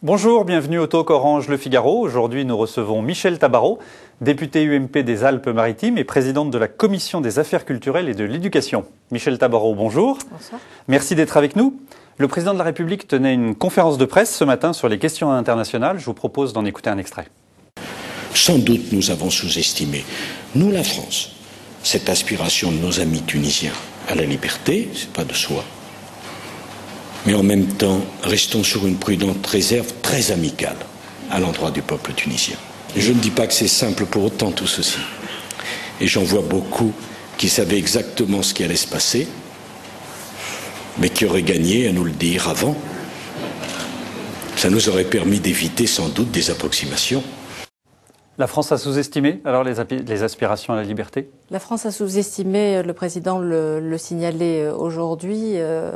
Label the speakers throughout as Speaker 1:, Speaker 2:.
Speaker 1: Bonjour, bienvenue au Talk Orange Le Figaro. Aujourd'hui, nous recevons Michèle Tabarot, députée UMP des Alpes-Maritimes et présidente de la Commission des Affaires culturelles et de l'Éducation. Michèle Tabarot, bonjour.
Speaker 2: Bonsoir.
Speaker 1: Merci d'être avec nous. Le président de la République tenait une conférence de presse ce matin sur les questions internationales. Je vous propose d'en écouter un extrait.
Speaker 3: Sans doute nous avons sous-estimé, nous la France, cette aspiration de nos amis tunisiens à la liberté, c'est pas de soi. Mais en même temps, restons sur une prudente réserve très amicale à l'endroit du peuple tunisien. Et je ne dis pas que c'est simple pour autant tout ceci. Et j'en vois beaucoup qui savaient exactement ce qui allait se passer, mais qui auraient gagné à nous le dire avant. Ça nous aurait permis d'éviter sans doute des approximations.
Speaker 1: La France a sous-estimé alors les aspirations à la liberté ?
Speaker 2: La France a sous-estimé, le président le signalait aujourd'hui.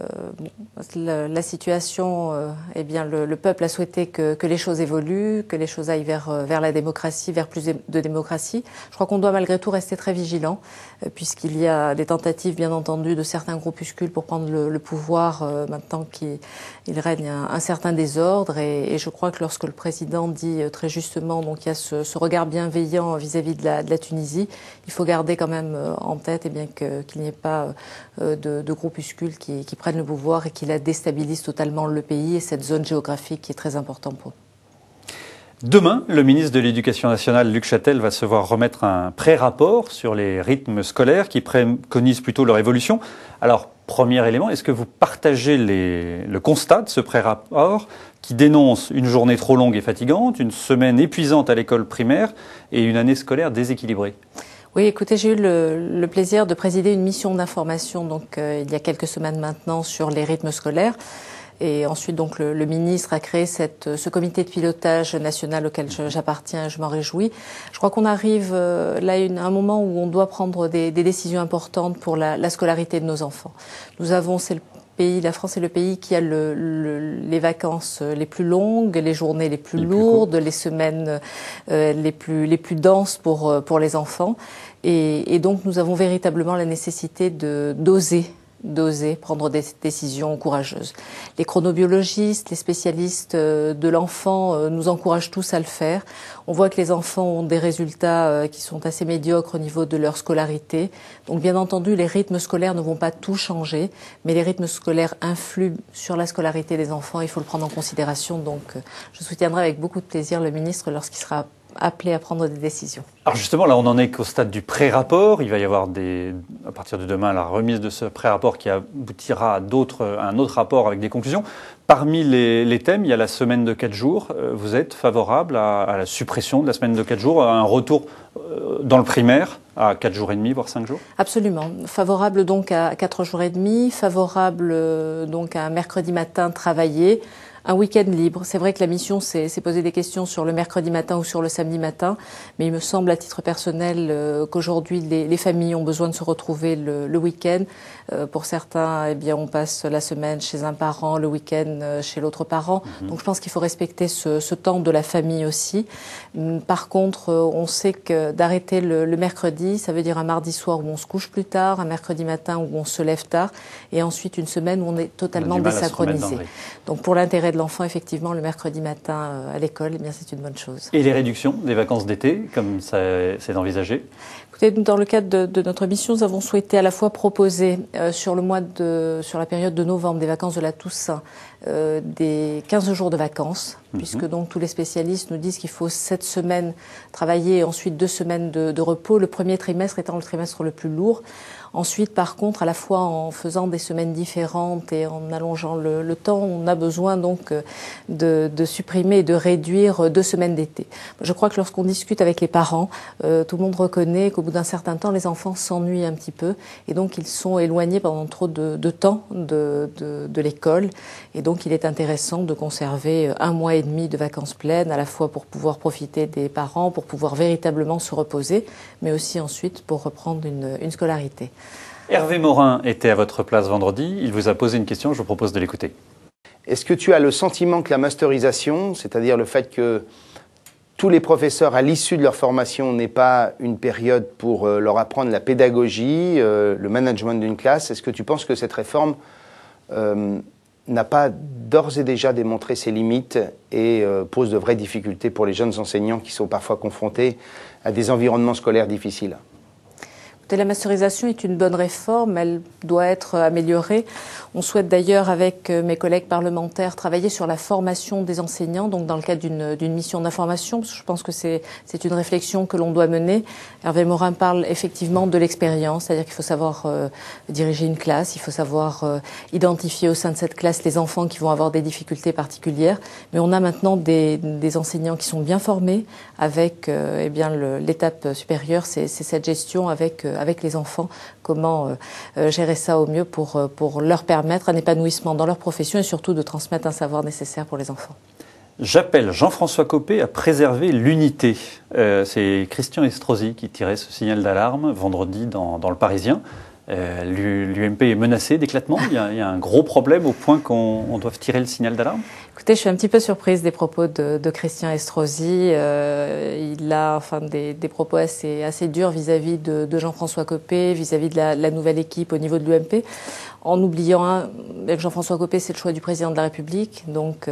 Speaker 2: La situation, eh bien, le peuple a souhaité que les choses évoluent, que les choses aillent vers la démocratie, vers plus de démocratie. Je crois qu'on doit malgré tout rester très vigilant, puisqu'il y a des tentatives, bien entendu, de certains groupuscules pour prendre le pouvoir maintenant qu'il règne un certain désordre. Et je crois que lorsque le président dit très justement, donc il y a ce regard bienveillant vis-à-vis de la Tunisie, il faut garder quand même en tête eh bien qu'il n'y ait pas de groupuscules qui prennent le pouvoir et qui la déstabilisent totalement le pays et cette zone géographique qui est très importante pour eux.
Speaker 1: Demain, le ministre de l'Éducation nationale, Luc Châtel, va se voir remettre un pré-rapport sur les rythmes scolaires qui préconise plutôt leur évolution. Alors, premier élément, est-ce que vous partagez le constat de ce pré-rapport qui dénonce une journée trop longue et fatigante, une semaine épuisante à l'école primaire et une année scolaire déséquilibrée ?
Speaker 2: Oui, écoutez, j'ai eu le plaisir de présider une mission d'information donc il y a quelques semaines maintenant sur les rythmes scolaires. Et ensuite, donc, le ministre a créé ce comité de pilotage national auquel j'appartiens et je m'en réjouis. Je crois qu'on arrive là à un moment où on doit prendre des décisions importantes pour la scolarité de nos enfants. La France est le pays qui a les vacances les plus longues, les journées les plus lourdes, les semaines les plus denses pour les enfants. Et donc, nous avons véritablement la nécessité d'oser prendre des décisions courageuses. Les chronobiologistes, les spécialistes de l'enfant nous encouragent tous à le faire. On voit que les enfants ont des résultats qui sont assez médiocres au niveau de leur scolarité. Donc bien entendu, les rythmes scolaires ne vont pas tout changer, mais les rythmes scolaires influent sur la scolarité des enfants. Il faut le prendre en considération. Donc je soutiendrai avec beaucoup de plaisir le ministre lorsqu'il sera appelé à prendre des décisions.
Speaker 1: Alors justement, là, on en est qu'au stade du pré-rapport. Il va y avoir à partir de demain, la remise de ce pré-rapport qui aboutira à un autre rapport avec des conclusions. Parmi les thèmes, il y a la semaine de 4 jours. Vous êtes favorable à la suppression de la semaine de 4 jours, à un retour dans le primaire à 4 jours et demi, voire 5 jours ?
Speaker 2: Absolument. Favorable donc à 4 jours et demi, favorable donc à un mercredi matin travaillé, un week-end libre. C'est vrai que la mission s'est posé des questions sur le mercredi matin ou sur le samedi matin, mais il me semble à titre personnel qu'aujourd'hui les familles ont besoin de se retrouver le week-end. Pour certains, eh bien, on passe la semaine chez un parent, le week-end chez l'autre parent. Donc je pense qu'il faut respecter ce temps de la famille aussi. Par contre, on sait que d'arrêter le mercredi, ça veut dire un mardi soir où on se couche plus tard, un mercredi matin où on se lève tard, et ensuite une semaine où on est totalement désynchronisé. Donc pour l'intérêt de l'enfant, effectivement, le mercredi matin à l'école, eh bien, c'est une bonne chose.
Speaker 1: Et les réductions des vacances d'été, comme c'est envisagé ?
Speaker 2: Écoutez, dans le cadre de notre mission, nous avons souhaité à la fois proposer sur la période de novembre des vacances de la Toussaint des 15 jours de vacances, puisque donc tous les spécialistes nous disent qu'il faut 7 semaines travailler et ensuite 2 semaines de repos, le premier trimestre étant le trimestre le plus lourd. Ensuite, par contre, à la fois en faisant des semaines différentes et en allongeant le temps, on a besoin donc de supprimer et de réduire 2 semaines d'été. Je crois que lorsqu'on discute avec les parents, tout le monde reconnaît qu'au bout d'un certain temps, les enfants s'ennuient un petit peu et donc ils sont éloignés pendant trop de temps de l'école. Et donc, il est intéressant de conserver 1 mois et demi de vacances pleines, à la fois pour pouvoir profiter des parents, pour pouvoir véritablement se reposer, mais aussi ensuite pour reprendre une scolarité.
Speaker 1: Hervé Morin était à votre place vendredi. Il vous a posé une question, je vous propose de l'écouter.
Speaker 4: Est-ce que tu as le sentiment que la masterisation, c'est-à-dire le fait que tous les professeurs, à l'issue de leur formation, n'aient pas une période pour leur apprendre la pédagogie, le management d'une classe, est-ce que tu penses que cette réforme n'a pas d'ores et déjà démontré ses limites et pose de vraies difficultés pour les jeunes enseignants qui sont parfois confrontés à des environnements scolaires difficiles.
Speaker 2: La masterisation est une bonne réforme, elle doit être améliorée. On souhaite d'ailleurs, avec mes collègues parlementaires, travailler sur la formation des enseignants, donc dans le cadre d'une mission d'information, parce que je pense que c'est une réflexion que l'on doit mener. Hervé Morin parle effectivement de l'expérience, c'est-à-dire qu'il faut savoir diriger une classe, il faut savoir identifier au sein de cette classe les enfants qui vont avoir des difficultés particulières. Mais on a maintenant des enseignants qui sont bien formés, avec eh bien l'étape supérieure, c'est cette gestion avec les enfants, comment gérer ça au mieux pour leur permettre un épanouissement dans leur profession et surtout de transmettre un savoir nécessaire pour les enfants.
Speaker 1: J'appelle Jean-François Copé à préserver l'unité. C'est Christian Estrosi qui tirait ce signal d'alarme vendredi dans le Parisien. L'UMP est menacée d'éclatement. Il y a un gros problème au point qu'on doive tirer le signal d'alarme.
Speaker 2: Écoutez, je suis un petit peu surprise des propos de Christian Estrosi. Il a des propos assez durs vis-à-vis de Jean-François Copé, vis-à-vis de la nouvelle équipe au niveau de l'UMP, en oubliant que Jean-François Copé, c'est le choix du président de la République. Donc,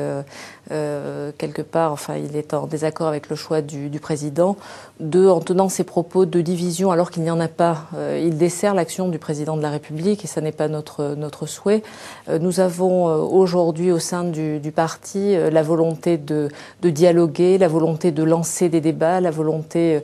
Speaker 2: quelque part, il est en désaccord avec le choix du président. Deux, en tenant ses propos de division alors qu'il n'y en a pas, il dessert l'action du président de la République et ça n'est pas notre souhait. Nous avons aujourd'hui au sein du parti la volonté de dialoguer, la volonté de lancer des débats, la volonté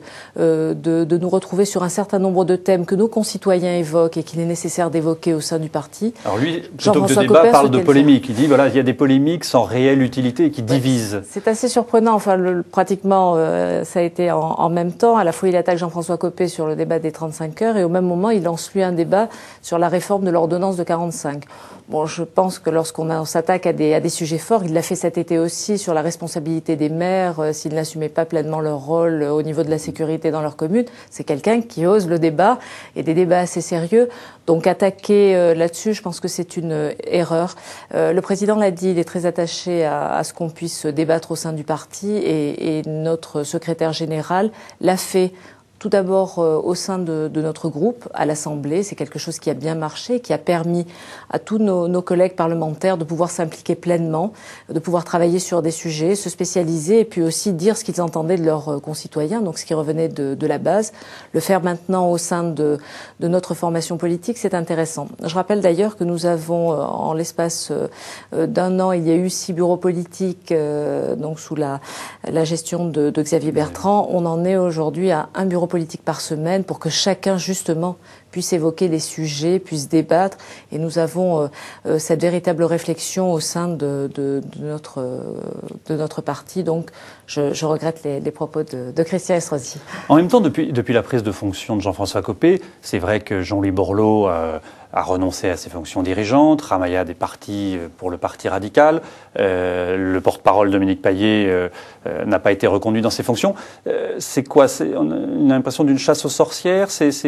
Speaker 2: de nous retrouver sur un certain nombre de thèmes que nos concitoyens évoquent et qu'il est nécessaire d'évoquer au sein du parti.
Speaker 1: Alors lui, plutôt que de débat, parle de polémique. Il dit voilà, il y a des polémiques sans réelle utilité et qui divisent.
Speaker 2: C'est assez surprenant. Pratiquement, ça a été en même temps. À la fois, il attaque Jean-François Copé sur le débat des 35 heures et au même moment, il lance lui un débat sur la réforme de l'ordonnance de 45. Bon, je pense que lorsqu'on s'attaque à des sujets forts, il l'a fait cet été aussi sur la responsabilité des maires, s'ils n'assumaient pas pleinement leur rôle au niveau de la sécurité dans leur commune. C'est quelqu'un qui ose le débat et des débats assez sérieux. Donc attaquer là-dessus, je pense que c'est une erreur. Le président l'a dit, il est très attaché à ce qu'on puisse débattre au sein du parti et notre secrétaire général l'a fait. Tout d'abord au sein de notre groupe, à l'Assemblée, c'est quelque chose qui a bien marché, qui a permis à tous nos collègues parlementaires de pouvoir s'impliquer pleinement, de pouvoir travailler sur des sujets, se spécialiser et puis aussi dire ce qu'ils entendaient de leurs concitoyens, donc ce qui revenait de la base. Le faire maintenant au sein de notre formation politique, c'est intéressant. Je rappelle d'ailleurs que nous avons, en l'espace d'un an, il y a eu 6 bureaux politiques, donc sous la gestion de Xavier Bertrand. On en est aujourd'hui à un bureau politique par semaine pour que chacun justement puisse évoquer les sujets, puisse débattre et nous avons cette véritable réflexion au sein de notre parti. Donc je regrette les propos de Christian Estrosi.
Speaker 1: En même temps, depuis la prise de fonction de Jean-François Copé, c'est vrai que Jean-Louis Borloo a renoncé à ses fonctions dirigeantes, Ramayad est parti pour le Parti radical, le porte-parole Dominique Paillet n'a pas été reconduit dans ses fonctions. C'est quoi? On a l'impression d'une chasse aux sorcières.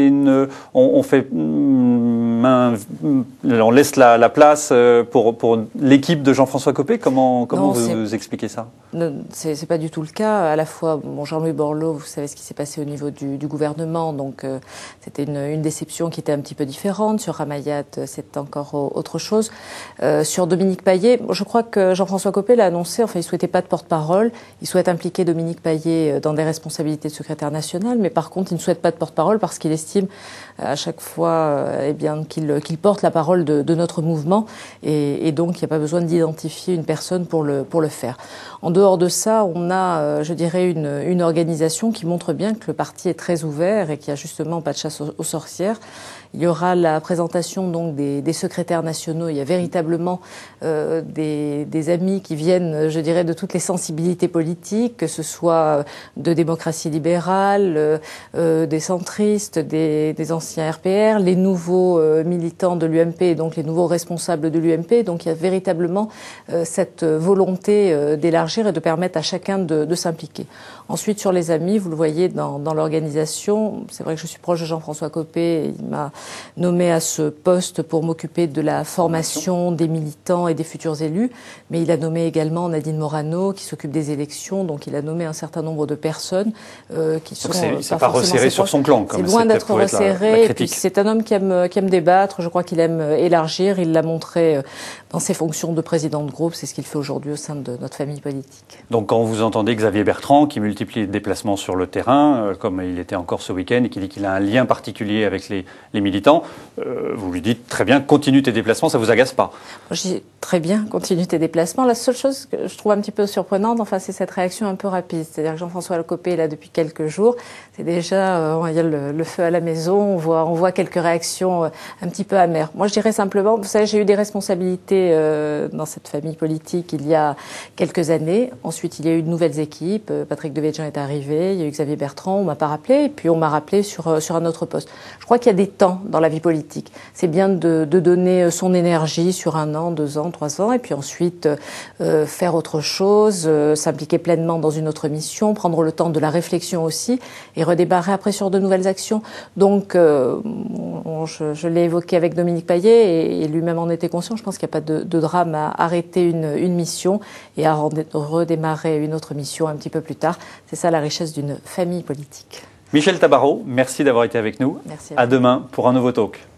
Speaker 1: On laisse la place pour l'équipe de Jean-François Copé. Comment vous expliquez ça?
Speaker 2: C'est pas du tout le cas. À la fois, Jean-Louis Borloo, vous savez ce qui s'est passé au niveau du gouvernement, donc c'était une déception qui était un petit peu différente. Sur Ramayad, c'est encore autre chose. Sur Dominique Paillet, je crois que Jean-François Copé l'a annoncé. Il souhaitait pas de porte-parole. Il souhaite impliquer Dominique Paillet dans des responsabilités de secrétaire national, mais par contre, il ne souhaite pas de porte-parole parce qu'il estime à chaque fois qu'il porte la parole de notre mouvement et donc il n'y a pas besoin d'identifier une personne pour le faire. En dehors de ça, on a, je dirais, une organisation qui montre bien que le parti est très ouvert et qu'il n'y a justement pas de chasse aux sorcières. Il y aura la présentation donc des secrétaires nationaux. Il y a véritablement des amis qui viennent, je dirais, de toutes les sensibilités politiques, que ce soit de démocratie libérale, des centristes, des anciens RPR, les nouveaux militants de l'UMP et donc les nouveaux responsables de l'UMP. Donc il y a véritablement cette volonté d'élargir et de permettre à chacun de s'impliquer. Ensuite, sur les amis, vous le voyez dans l'organisation, c'est vrai que je suis proche de Jean-François Copé, il m'a nommé à ce poste pour m'occuper de la formation des militants et des futurs élus, mais il a nommé également Nadine Morano qui s'occupe des élections, donc il a nommé un certain nombre de personnes qui sont
Speaker 1: c'est pas resserré sur son clan, comme
Speaker 2: c'est loin d'être resserré. Et puis c'est un homme qui aime débattre. Je crois qu'il aime élargir. Il l'a montré dans ses fonctions de président de groupe. C'est ce qu'il fait aujourd'hui au sein de notre famille politique.
Speaker 1: Donc quand vous entendez Xavier Bertrand qui multiplie les déplacements sur le terrain, comme il était encore ce week-end, et qui dit qu'il a un lien particulier avec les militants, vous lui dites très bien, continue tes déplacements, ça vous agace pas?
Speaker 2: Moi, je dis très bien, continue tes déplacements. La seule chose que je trouve un petit peu surprenante, c'est cette réaction un peu rapide. C'est-à-dire que Jean-François Lecopé est là depuis quelques jours. C'est déjà, il y a le feu à la maison. On voit quelques réactions un petit peu amères. Moi, je dirais simplement, vous savez, j'ai eu des responsabilités dans cette famille politique il y a quelques années. Ensuite, il y a eu de nouvelles équipes. Patrick Devedjian est arrivé. Il y a eu Xavier Bertrand. On m'a pas rappelé. Et puis, on m'a rappelé sur un autre poste. Je crois qu'il y a des temps dans la vie politique. C'est bien de donner son énergie sur 1 an, 2 ans, 3 ans, et puis ensuite faire autre chose, s'impliquer pleinement dans une autre mission, prendre le temps de la réflexion aussi, et redémarrer après sur de nouvelles actions. Donc, je l'ai évoqué avec Dominique Paillet, et lui-même en était conscient. Je pense qu'il n'y a pas de drame à arrêter une mission et à redémarrer une autre mission un petit peu plus tard. C'est ça la richesse d'une famille politique.
Speaker 1: Michèle Tabarot, merci d'avoir été avec nous.
Speaker 2: Merci.
Speaker 1: À demain pour un nouveau talk.